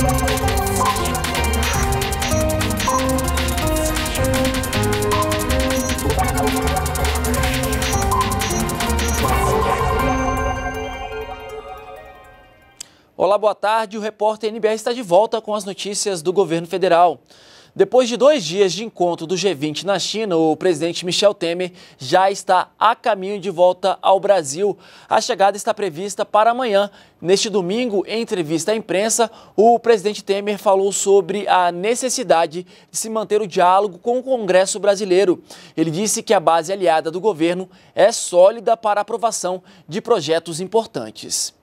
Olá, boa tarde. O repórter NBR está de volta com as notícias do governo federal. Depois de 2 dias de encontro do G20 na China, o presidente Michel Temer já está a caminho de volta ao Brasil. A chegada está prevista para amanhã. Neste domingo, em entrevista à imprensa, o presidente Temer falou sobre a necessidade de se manter o diálogo com o Congresso brasileiro. Ele disse que a base aliada do governo é sólida para a aprovação de projetos importantes.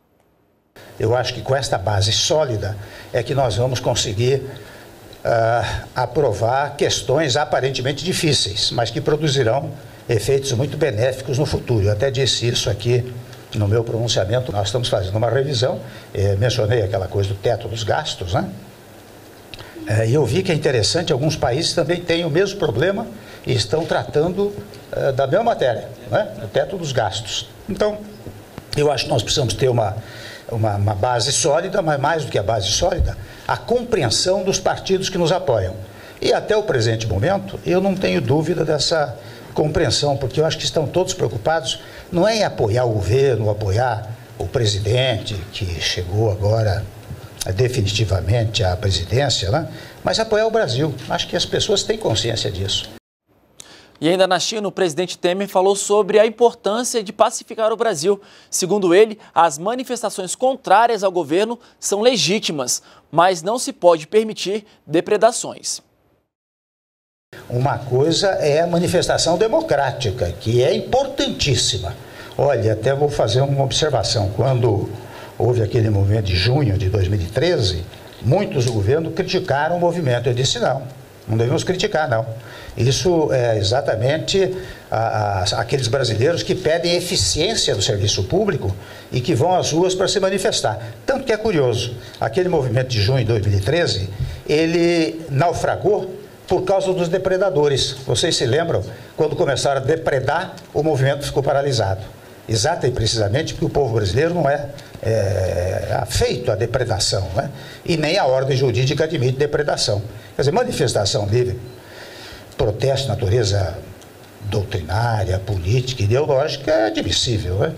Eu acho que com esta base sólida é que nós vamos conseguir aprovar questões aparentemente difíceis, mas que produzirão efeitos muito benéficos no futuro. Eu até disse isso aqui no meu pronunciamento. Nós estamos fazendo uma revisão, mencionei aquela coisa do teto dos gastos, né? E eu vi que é interessante, alguns países também têm o mesmo problema e estão tratando da mesma matéria, né? O teto dos gastos. Então, eu acho que nós precisamos ter uma base sólida, mas mais do que a base sólida, a compreensão dos partidos que nos apoiam. E até o presente momento, eu não tenho dúvida dessa compreensão, porque eu acho que estão todos preocupados, não é em apoiar o governo, apoiar o presidente, que chegou agora definitivamente à presidência, né? Mas apoiar o Brasil. Acho que as pessoas têm consciência disso. E ainda na China, o presidente Temer falou sobre a importância de pacificar o Brasil. Segundo ele, as manifestações contrárias ao governo são legítimas, mas não se pode permitir depredações. Uma coisa é a manifestação democrática, que é importantíssima. Olha, até vou fazer uma observação. Quando houve aquele movimento de junho de 2013, muitos do governo criticaram o movimento. Eu disse, não devemos criticar, não. Isso é exatamente aqueles brasileiros que pedem eficiência do serviço público e que vão às ruas para se manifestar. Tanto que é curioso, aquele movimento de junho de 2013, ele naufragou por causa dos depredadores. Vocês se lembram? Quando começaram a depredar, o movimento ficou paralisado. Exata e precisamente porque o povo brasileiro não é afeito à depredação, né? E nem a ordem jurídica admite depredação. Quer dizer, manifestação livre, protesto de natureza doutrinária, política, ideológica é admissível, né?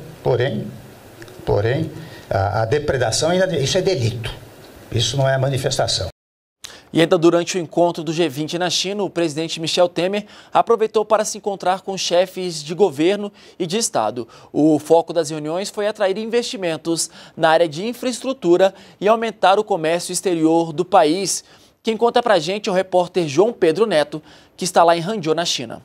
Porém, a depredação, isso é delito. Isso não é manifestação. E ainda durante o encontro do G20 na China, o presidente Michel Temer aproveitou para se encontrar com chefes de governo e de Estado. O foco das reuniões foi atrair investimentos na área de infraestrutura e aumentar o comércio exterior do país. Quem conta pra gente é o repórter João Pedro Neto, que está lá em Hangzhou, na China.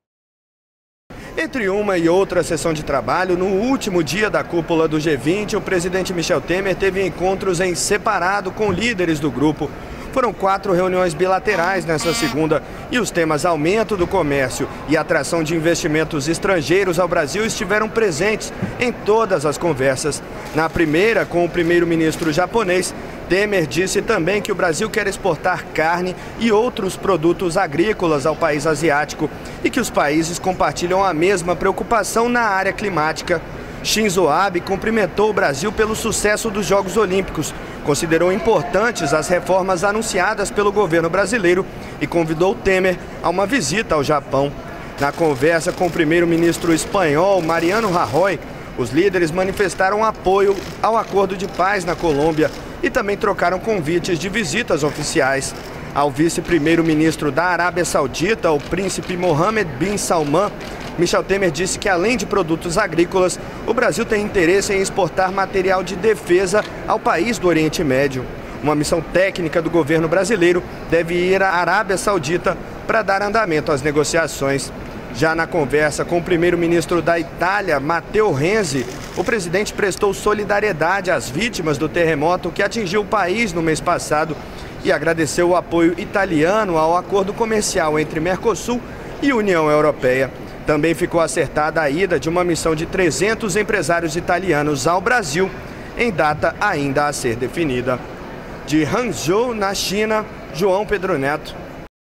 Entre uma e outra sessão de trabalho, no último dia da cúpula do G20, o presidente Michel Temer teve encontros em separado com líderes do grupo. Foram 4 reuniões bilaterais nessa segunda e os temas aumento do comércio e atração de investimentos estrangeiros ao Brasil estiveram presentes em todas as conversas. Na primeira, com o primeiro-ministro japonês, Temer disse também que o Brasil quer exportar carne e outros produtos agrícolas ao país asiático e que os países compartilham a mesma preocupação na área climática. Shinzo Abe cumprimentou o Brasil pelo sucesso dos Jogos Olímpicos, considerou importantes as reformas anunciadas pelo governo brasileiro e convidou Temer a uma visita ao Japão. Na conversa com o primeiro-ministro espanhol, Mariano Rajoy, os líderes manifestaram apoio ao acordo de paz na Colômbia e também trocaram convites de visitas oficiais. Ao vice-primeiro-ministro da Arábia Saudita, o príncipe Mohammed bin Salman, Michel Temer disse que, além de produtos agrícolas, o Brasil tem interesse em exportar material de defesa ao país do Oriente Médio. Uma missão técnica do governo brasileiro deve ir à Arábia Saudita para dar andamento às negociações. Já na conversa com o primeiro-ministro da Itália, Matteo Renzi, o presidente prestou solidariedade às vítimas do terremoto que atingiu o país no mês passado e agradeceu o apoio italiano ao acordo comercial entre Mercosul e União Europeia. Também ficou acertada a ida de uma missão de 300 empresários italianos ao Brasil, em data ainda a ser definida. De Hangzhou, na China, João Pedro Neto.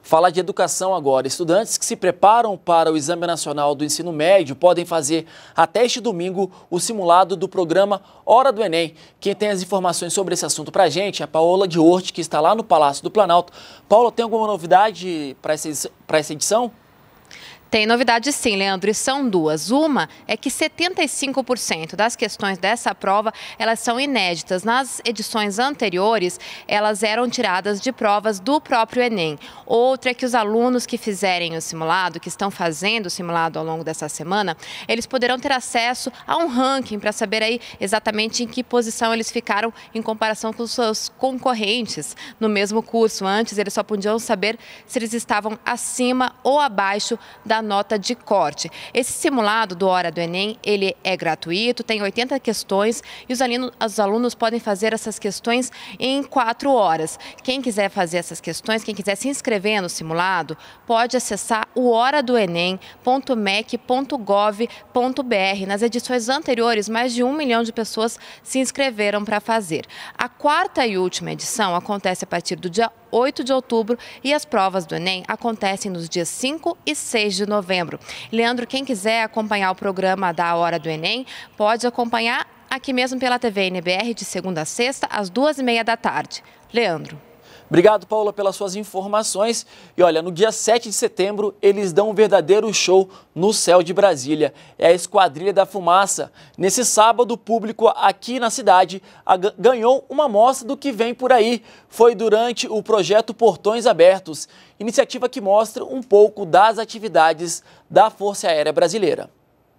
Falar de educação agora. Estudantes que se preparam para o Exame Nacional do Ensino Médio podem fazer até este domingo o simulado do programa Hora do Enem. Quem tem as informações sobre esse assunto para a gente é a Paola de Hort, que está lá no Palácio do Planalto. Paola, tem alguma novidade para essa edição? Tem novidade sim, Leandro, e são duas. Uma é que 75% das questões dessa prova, elas são inéditas. Nas edições anteriores, elas eram tiradas de provas do próprio Enem. Outra é que os alunos que fizerem o simulado, que estão fazendo o simulado ao longo dessa semana, eles poderão ter acesso a um ranking para saber aí exatamente em que posição eles ficaram em comparação com os seus concorrentes no mesmo curso. Antes, eles só podiam saber se eles estavam acima ou abaixo da nota de corte. Esse simulado do Hora do Enem, ele é gratuito, tem 80 questões e os alunos podem fazer essas questões em 4 horas. Quem quiser fazer essas questões, quem quiser se inscrever no simulado, pode acessar o horadoenem.mec.gov.br. Nas edições anteriores, mais de 1 milhão de pessoas se inscreveram para fazer. A quarta e última edição acontece a partir do dia 8 de outubro e as provas do Enem acontecem nos dias 5 e 6 de novembro. Leandro, quem quiser acompanhar o programa da Hora do Enem, pode acompanhar aqui mesmo pela TV NBR de segunda a sexta, às 2h30 da tarde. Leandro. Obrigado, Paula, pelas suas informações. E olha, no dia 7 de setembro, eles dão um verdadeiro show no céu de Brasília. É a Esquadrilha da Fumaça. Nesse sábado, o público aqui na cidade ganhou uma amostra do que vem por aí. Foi durante o projeto Portões Abertos, iniciativa que mostra um pouco das atividades da Força Aérea Brasileira.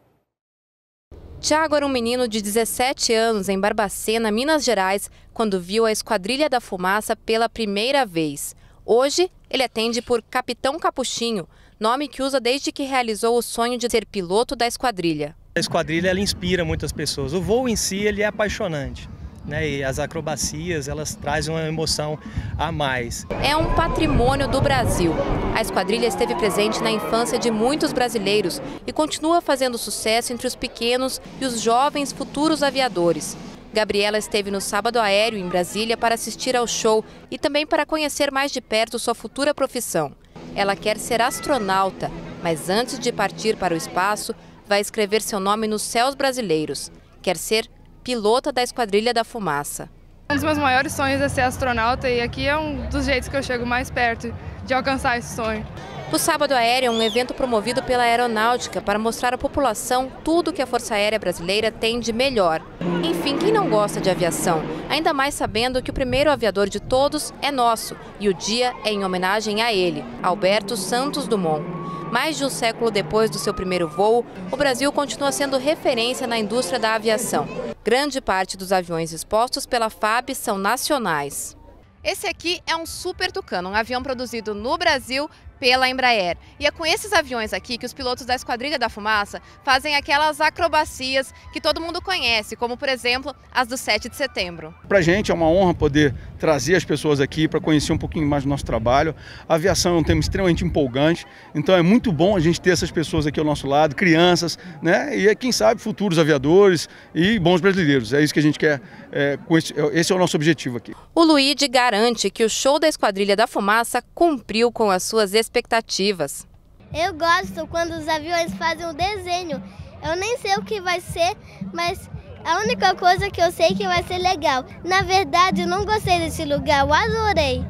Tiago era um menino de 17 anos em Barbacena, Minas Gerais, quando viu a Esquadrilha da Fumaça pela primeira vez. Hoje, ele atende por Capitão Capuchinho, nome que usa desde que realizou o sonho de ser piloto da esquadrilha. A esquadrilha ela inspira muitas pessoas. O voo em si ele é apaixonante, né? E as acrobacias elas trazem uma emoção a mais. É um patrimônio do Brasil. A esquadrilha esteve presente na infância de muitos brasileiros e continua fazendo sucesso entre os pequenos e os jovens futuros aviadores. Gabriela esteve no Sábado Aéreo em Brasília para assistir ao show e também para conhecer mais de perto sua futura profissão. Ela quer ser astronauta, mas antes de partir para o espaço, vai escrever seu nome nos céus brasileiros. Quer ser pilota da Esquadrilha da Fumaça. Um dos meus maiores sonhos é ser astronauta e aqui é um dos jeitos que eu chego mais perto de alcançar esse sonho. O Sábado Aéreo é um evento promovido pela Aeronáutica para mostrar à população tudo que a Força Aérea Brasileira tem de melhor. Enfim, quem não gosta de aviação? Ainda mais sabendo que o primeiro aviador de todos é nosso e o dia é em homenagem a ele, Alberto Santos Dumont. Mais de um século depois do seu primeiro voo, o Brasil continua sendo referência na indústria da aviação. Grande parte dos aviões expostos pela FAB são nacionais. Esse aqui é um Super Tucano, um avião produzido no Brasil pela Embraer. E é com esses aviões aqui que os pilotos da Esquadrilha da Fumaça fazem aquelas acrobacias que todo mundo conhece, como, por exemplo, as do 7 de setembro. Para a gente é uma honra poder trazer as pessoas aqui para conhecer um pouquinho mais do nosso trabalho. A aviação é um tema extremamente empolgante, então é muito bom a gente ter essas pessoas aqui ao nosso lado, crianças, né? E quem sabe futuros aviadores e bons brasileiros. É isso que a gente quer, esse é o nosso objetivo aqui. O Luigi garante que o show da Esquadrilha da Fumaça cumpriu com as suas expectativas. Eu gosto quando os aviões fazem um desenho. Eu nem sei o que vai ser, mas a única coisa que eu sei é que vai ser legal. Na verdade, eu não gostei desse lugar, eu adorei.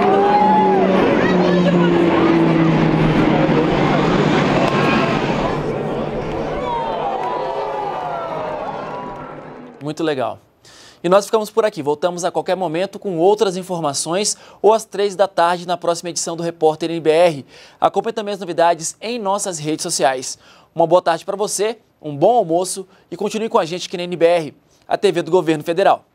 Muito legal. E nós ficamos por aqui. Voltamos a qualquer momento com outras informações ou às 3 da tarde na próxima edição do Repórter NBR. Acompanhe também as novidades em nossas redes sociais. Uma boa tarde para você, um bom almoço e continue com a gente aqui na NBR, a TV do Governo Federal.